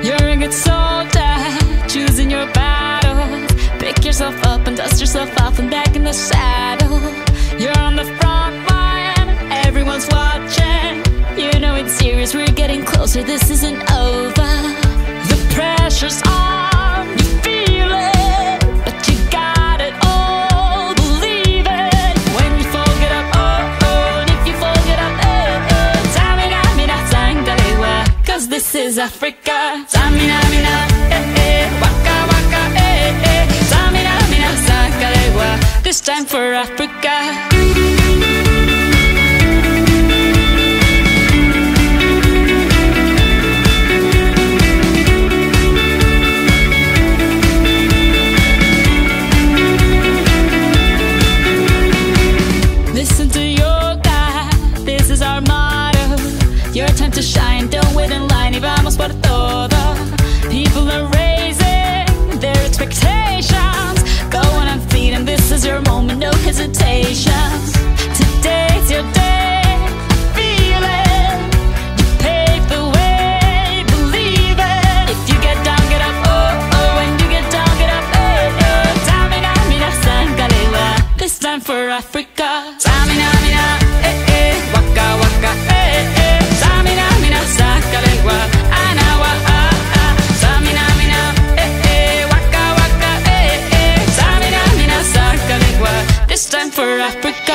You're a good soldier, choosing your battles. Pick yourself up and dust yourself off and back in the saddle. You're on the front line, everyone's watching. You know it's serious, we're getting closer, this isn't over. The pressure's on, you feel it, but you got it all, believe it. When you fall, get up, oh, oh, and if you fall, get up, eh, eh. Tamina, mina, sangalewa, cause this is Africa. Tamina, mina, eh, eh, waka, waka, eh, eh. Tamina, mina, sangalewa, this time for Africa. Listen to your God, this is our motto. Your time to shine, don't wait in line, y vamos por todo. People are raising their expectations. Go on and feed, and this is your moment, no hesitations. Today's your day, feel it. You pave the way, believe it. If you get down, get up, oh, oh. When you get down, get up, eh, eh. Tamina, mina, sangalewa, this time for Africa. Tamina, mina, eh, eh, waka, waka, eh, eh. Tamina, mina, sangalewa, anawa, ah, ah. Tamina, mina, eh, eh, waka, waka, eh, eh. Tamina, mina, sangalewa, this time for Africa.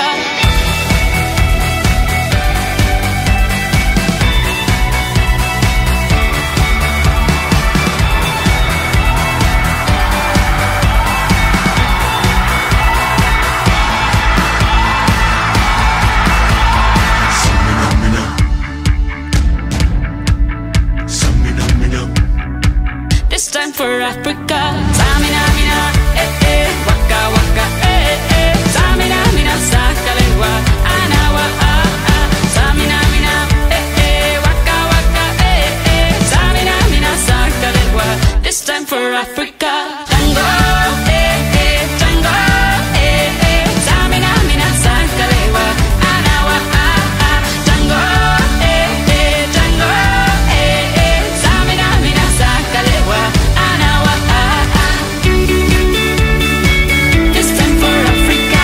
This time for Africa. Tamina, mina, eh, eh, waka, waka, eh, eh. Tamina, mina, sangalewa, anawa, ah, ah. Tamina, mina, eh, eh, waka, waka, eh, eh. Tamina, mina, sangalewa, this time for Africa. Tango, eh, eh, tango, eh, eh. Tamina, mina, sangalewa, anawa, ah, ah. Tango, eh, eh, tango, eh, eh. Tamina, mina, sangalewa, anawa, ah, ah. This time for Africa.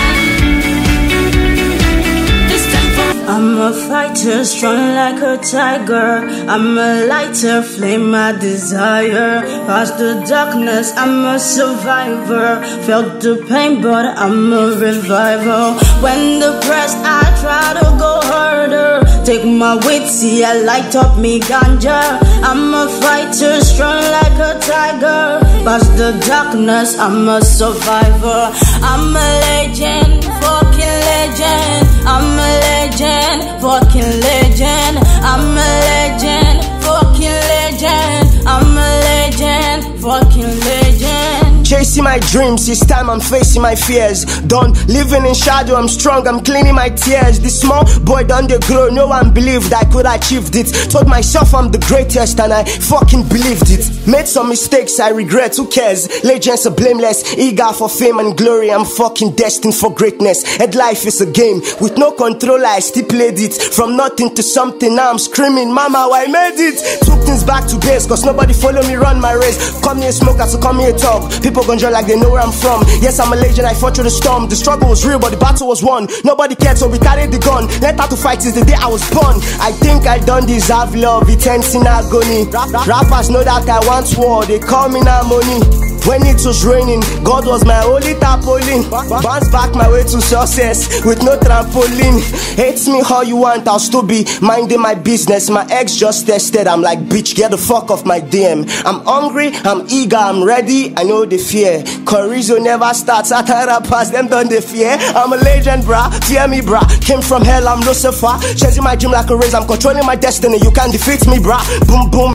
This time for I'm a fighter, strong like a tiger. I'm a lighter, flame my desire. Past the darkness, I'm a survivor. Felt the pain, but I'm a revival. When depressed, I try to go harder. Take my weight, see I light up me ganja. I'm a fighter, strong like a tiger. Past the darkness, I'm a survivor. I'm a legend, fucking legend. I'm a legend, fucking legend. I'm a legend, fucking legend. I'm a legend, fucking legend. Chasing my dreams, it's time I'm facing my fears. Done living in shadow, I'm strong, I'm cleaning my tears. This small boy done the grow, no one believed I could achieve it. Told myself I'm the greatest and I fucking believed it. Made some mistakes, I regret, who cares? Legends are blameless, eager for fame and glory. I'm fucking destined for greatness. And life is a game, with no controller I still played it. From nothing to something, now I'm screaming, mama, I made it. Took things back to base, cause nobody follow me run my race. Come here smoke, so come here talk. People gon' like they know where I'm from. Yes, I'm a legend, I fought through the storm. The struggle was real, but the battle was won. Nobody cared, so we carried the gun. Learned how to fight since the day I was born. I think I don't deserve love, it ends in agony. Rappers know that I want war, they call me Nnamani. When it was raining, God was my only tarpaulin. Bounce back my way to success with no trampoline. Hate me how you want, I'll still be minding my business. My ex just tested, I'm like, bitch, get the fuck off my DM. I'm hungry, I'm eager, I'm ready, I know the fear. Chorizo never starts, at rappers, them done the fear. I'm a legend, brah, fear me, brah. Came from hell, I'm Lucifer. Chasing my dream like a race, I'm controlling my destiny. You can't defeat me, brah. Boom, boom.